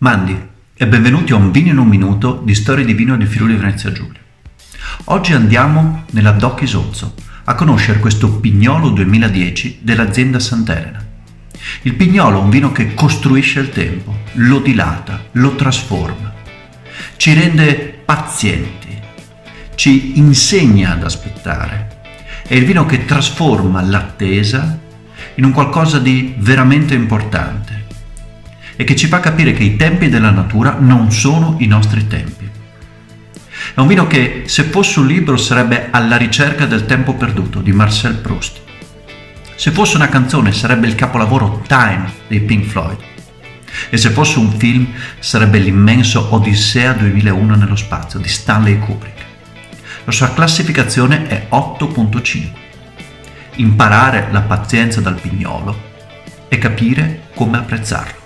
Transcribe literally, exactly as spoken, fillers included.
Mandi e benvenuti a un vino in un minuto di storie di vino di Friuli Venezia Giulia. Oggi andiamo nella Doc Isozzo a conoscere questo Pignolo duemiladieci dell'azienda Sant'Elena. Il Pignolo è un vino che costruisce il tempo, lo dilata, lo trasforma, ci rende pazienti, ci insegna ad aspettare. È il vino che trasforma l'attesa in un qualcosa di veramente importante e che ci fa capire che i tempi della natura non sono i nostri tempi. È un vino che, se fosse un libro, sarebbe Alla ricerca del tempo perduto di Marcel Proust. Se fosse una canzone, sarebbe il capolavoro Time dei Pink Floyd. E se fosse un film, sarebbe l'immenso Odissea duemilauno nello spazio di Stanley Kubrick. La sua classificazione è otto virgola cinque. Imparare la pazienza dal Pignolo e capire come apprezzarlo.